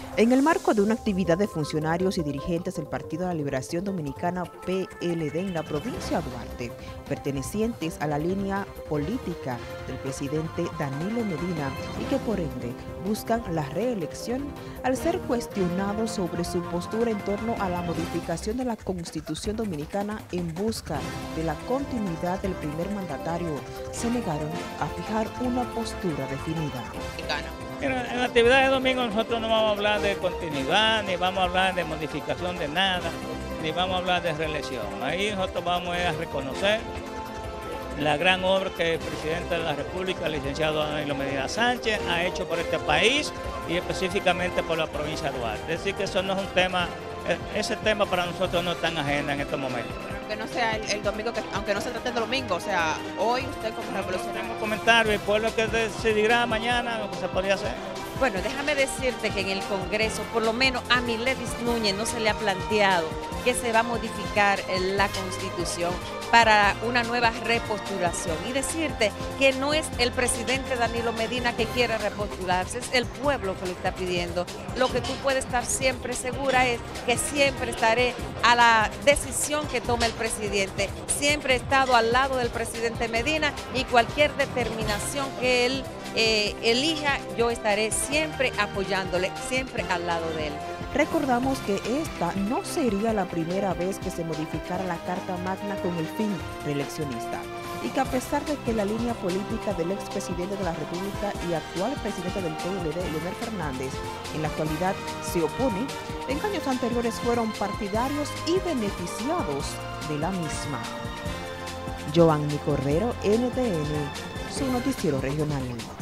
En el marco de una actividad de funcionarios y dirigentes del Partido de la Liberación Dominicana PLD en la provincia de Duarte, pertenecientes a la línea política del presidente Danilo Medina y que por ende buscan la reelección, al ser cuestionados sobre su postura en torno a la modificación de la Constitución Dominicana en busca de la continuidad del primer mandatario, se negaron a fijar una postura definida. Mira, en la actividad de domingo nosotros no vamos a hablar de continuidad, ni vamos a hablar de modificación de nada, ni vamos a hablar de reelección. Ahí nosotros vamos a reconocer la gran obra que el presidente de la República, el licenciado Danilo Medina Sánchez, ha hecho por este país y específicamente por la provincia de Duarte. Es decir, que eso no es un tema, ese tema para nosotros no es tan ajeno en estos momentos. Aunque no sea el domingo, aunque no se trate de domingo, o sea, hoy usted como revolucionario. Tenemos comentarios y por lo que decidirá mañana lo que se podría hacer. Bueno, déjame decirte que en el Congreso, por lo menos a Miledis Núñez no se le ha planteado que se va a modificar la Constitución para una nueva repostulación. Y decirte que no es el presidente Danilo Medina que quiere repostularse, es el pueblo que lo está pidiendo. Lo que tú puedes estar siempre segura es que siempre estaré a la decisión que tome el presidente. Siempre he estado al lado del presidente Medina y cualquier determinación que él elija, yo estaré siempre apoyándole, siempre al lado de él. Recordamos que esta no sería la primera vez que se modificara la Carta Magna con el fin reeleccionista, y que a pesar de que la línea política del expresidente de la República y actual presidente del PLD, Leonel Fernández, en la actualidad se opone, en años anteriores fueron partidarios y beneficiados de la misma. Joanny Cordero, NTN, su noticiero regional.